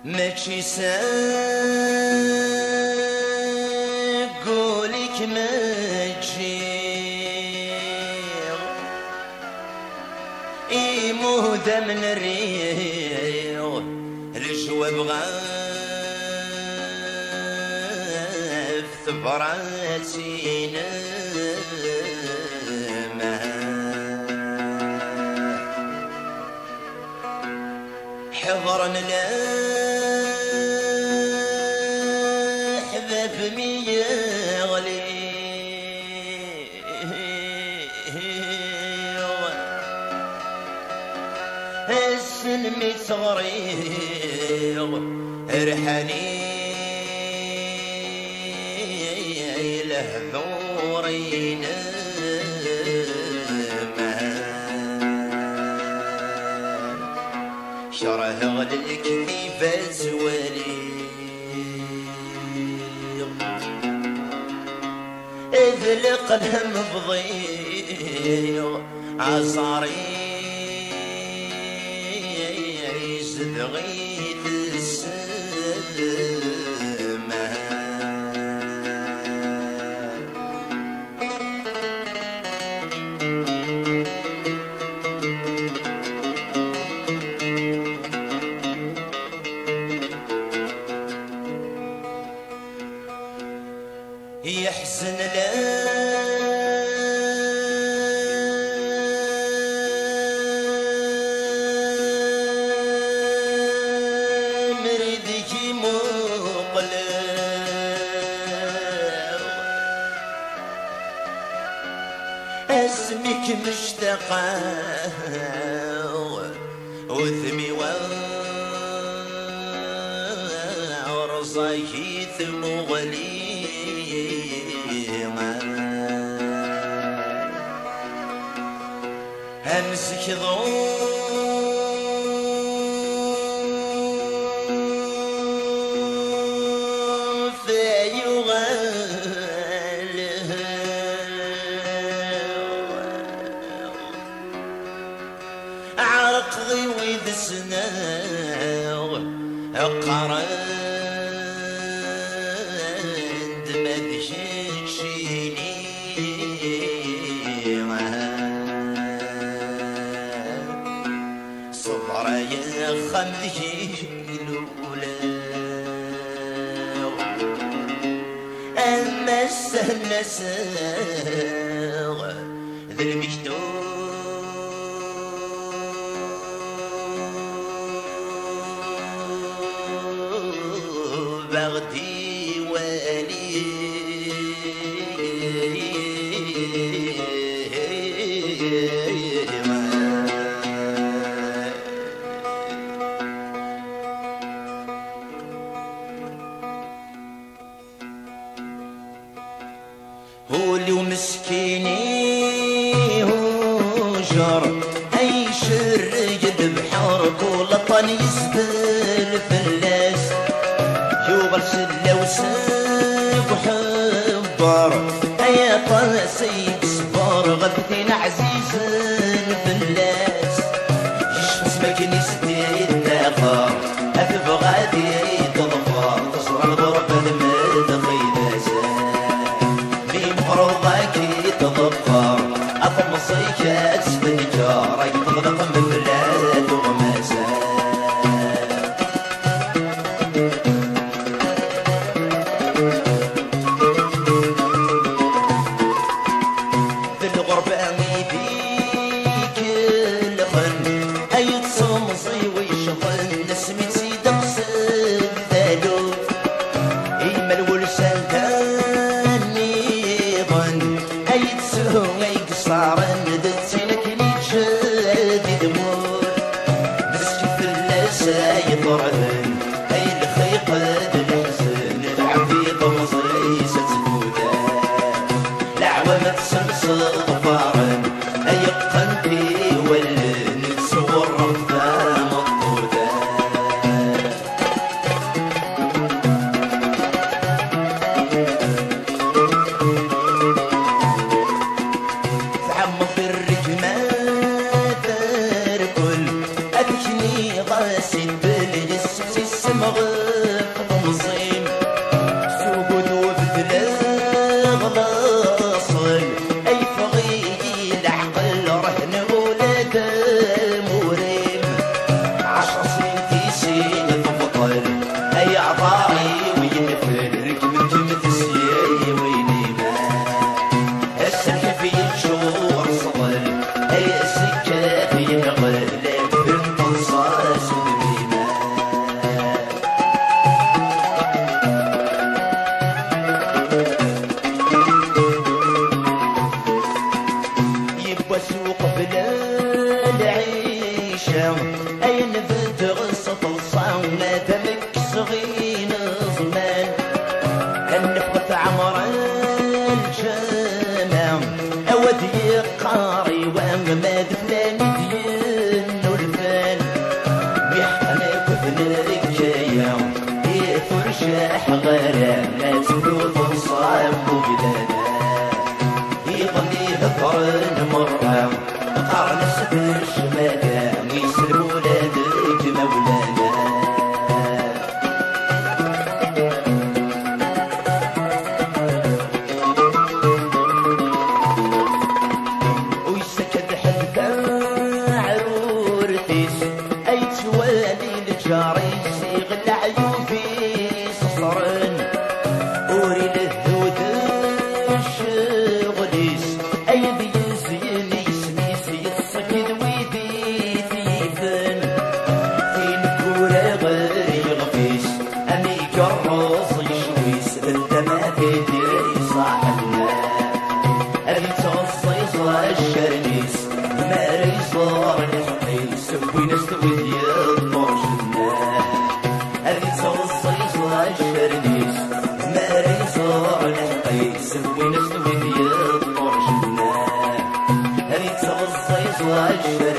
ماشي ساقولك ما تجيغ إيمودة من الريغ الجواب غاف ثبراتينا حضرنا لا حباب ميغلي السلمي صغريغ رحاني لهذورين شره غلك بزولي اذلق الهم بضيق عصاري زدغيت السما يحزن لا مريدك مقلب اسمك مشتاقة وثمي ورصاك ثمغلي امسك ضوف يغال عرق غيويد سناغ قرند مدشيني صبر يا خمدي الأولى أما السنة ساغ ذا المكتوب بغدي والي هولي ومسكيني هجر اي شرق بحرق ولطن يسبل فلاس يوغل سلة وساب وحبر اي طاسي بصبر غبتين عزيز الفلاس يشمس مكنيستي الدافر اتبغادي تضفر تصور الضرب المدخيلة روضك تضفر أطمصيك أتسبنكر يطلق من بلاد وغمازة في الغربة بيك الخن أي تصمصي ويشغل نسمي سيد قصد ثالوث إيمال ولسان صار ندتينك لي جادي دمور مسكت اللاسا يطرهن اي الخيق الحزن العبيط مصيسة تفودا العوامة تسلسل ظفارن اي قلبي ولن تصور رفا مطودا وغيق تنظيم سوقد وبدلا غلاصل أي فغيل عقل رهن ولاد مريم 10 سنين تيسين تفضل أي عطاري وينفل ركبت متسيي وينيما السلك في الشور صغل أي السكة في نغل بنت الصاص ونميمة يبقى سوق بلا العيشة أي نبت غصة الصاونة دمك صغير زمان النفقة عمر الجامع أودي قاري وأماد فلان دين والفان بيحقنك وفن ركاية يفرشاح غرام ناس بلوط صعب وبلانا يظني هقرن مرة قرن سفرش مدام يسلم ولادك مولانا ويسكت حتى عرورتيس أي توالي الجاريس يغلى عيوبي صصرن وري للذود الشغليس أي بيزين يسميس يسكت ويدي ثيفن فين كورة غير يغفيس أمي كرص يشويس انت ما تدري صاحبنا أبي تصيص الشرنيس ماري صار الحقيس ونستوي ديال طرشنا أبي تصيص الشرنيس ماري صار الحقيس ونستوي ديال طرشنا أبي تصيص الشرنيس